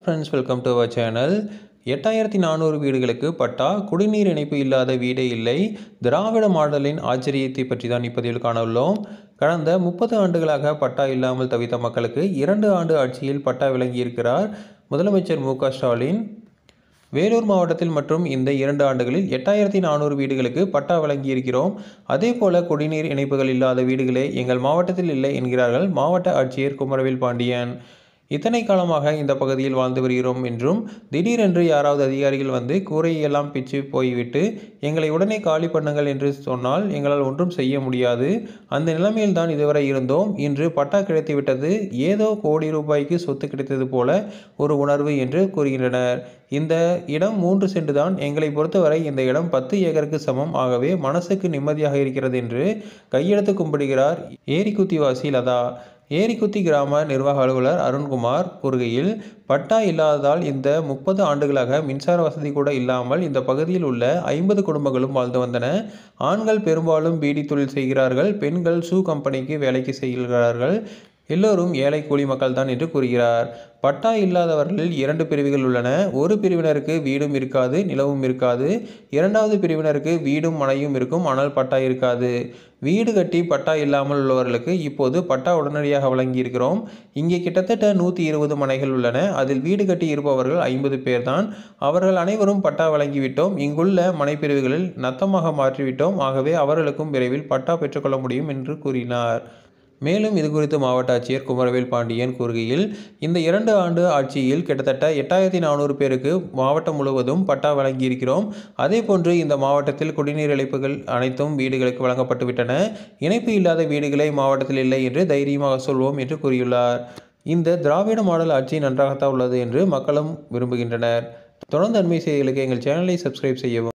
Friends, welcome to our channel. 8400 வீடுகளுக்கு பட்டா, குடிநீர் இணைப்பு இல்லாத வீடே இல்லை. திராவிட மாடலின் ஆச்சரியத்தை பற்றி தான் இப்பதிவில் காண உள்ளோம். கடந்த 30 ஆண்டுகளாக பட்டா இல்லாமல் தவித்த மக்களுக்கு 2 ஆண்டு ஆட்சியில் பட்டா வழங்கியிருக்கிறார் முதலமைச்சர் மு.க.ஸ்டாலின். வேலூர் மாவட்டத்தில் மற்றும் இந்த 2 ஆண்டுகளில் 8400 வீடுகளுக்கு பட்டா வழங்கியிருக்கிறோம். அதேபோல குடிநீர் இணைப்புகள் இல்லாத வீடுகளே எங்கள் மாவட்டத்தில் இல்லை என்கிறார்கள் மாவட்ட ஆட்சியர் குமரவேல் பாண்டியன். இத்தனை காலமாக இந்த பகுதியில் வாழ்ந்து வருகிறோம் என்றும், திடீரென்று யாராவது அதிகாரிகள் வந்து கூரையெல்லாம் பிச்சு போய்விட்டு எங்களை உடனே காலி பண்ணுங்கள் என்று சொன்னால் எங்களால் ஒன்றும் செய்ய முடியாது. அந்த நிலைமையில் தான் இதுவரை இருந்தோம். இன்று பட்டா கிடைத்துவிட்டது, ஏதோ கோடி ரூபாய்க்கு சொத்து கிடைத்தது போல ஒரு உணர்வு என்று கூறுகின்றனர். இந்த இடம் 3 சென்ட் தான். எங்களை பொறுத்தவரை இந்த இடம் 10 ஏக்கருக்கு சமம். ஆகவே மனசுக்கு நிம்மதியாக இருக்கிறது என்று கையெடுத்து கும்பிடுகிறார் ஏரிக்குத்திவாசி லதா. ஏரிக்குத்தி கிராம நிர்வாக அலுவலர் அருண்குமார் கூறுகையில், பட்டா இல்லாததால் இந்த 30 ஆண்டுகளாக மின்சார வசதி கூட இல்லாமல் இந்த பகுதியில் உள்ள 50 குடும்பங்களும் வாழ்ந்து வந்தன. ஆண்கள் பெரும்பாலும் பீடி தொழில் செய்கிறார்கள், பெண்கள் ஷூ கம்பெனிக்கு வேலைக்கு செல்கிறார்கள். எல்லோரும் ஏழை கூலி மக்கள் தான் என்று கூறுகிறார். பட்டா இல்லாதவர்களில் 2 பிரிவுகள் உள்ளன. ஒரு பிரிவினருக்கு வீடும் இருக்காது, நிலவும் இருக்காது. 2வது பிரிவினருக்கு வீடும் மனையும் இருக்கும், ஆனால் பட்டா இருக்காது. வீடு கட்டி பட்டா இல்லாமல் உள்ளவர்களுக்கு இப்போது பட்டா உடனடியாக வழங்கியிருக்கிறோம். இங்கே கிட்டத்தட்ட 120 மனைகள் உள்ளன. அதில் வீடு கட்டி இருப்பவர்கள் 50 பேர் தான். அவர்கள் அனைவரும் பட்டா வழங்கிவிட்டோம். இங்குள்ள மனைப்பிரிவுகளில் நத்தமாக மாற்றிவிட்டோம். ஆகவே அவர்களுக்கும் விரைவில் பட்டா பெற்றுக்கொள்ள முடியும் என்று கூறினார். மேலும் இதுகுறித்து மாவட்ட ஆட்சியர் குமரவேல் பாண்டியன் கூறுகையில், இந்த 2 ஆண்டு ஆட்சியில் கிட்டத்தட்ட 8400 பேருக்கு மாவட்டம் முழுவதும் பட்டா வழங்கியிருக்கிறோம். அதேபோன்று இந்த மாவட்டத்தில் குடிநீர் இணைப்புகள் அனைத்தும் வீடுகளுக்கு வழங்கப்பட்டுவிட்டன. இணைப்பு இல்லாத வீடுகளே மாவட்டத்தில் இல்லை என்று தைரியமாக சொல்வோம் என்று கூறியுள்ளார். இந்த திராவிட மாடல் ஆட்சி நன்றாகத்தான் உள்ளது என்று மக்களும் விரும்புகின்றனர். தொடர்ந்து அண்மை செய்திகளுக்கு எங்கள் சேனலை சப்ஸ்கிரைப் செய்யவும்.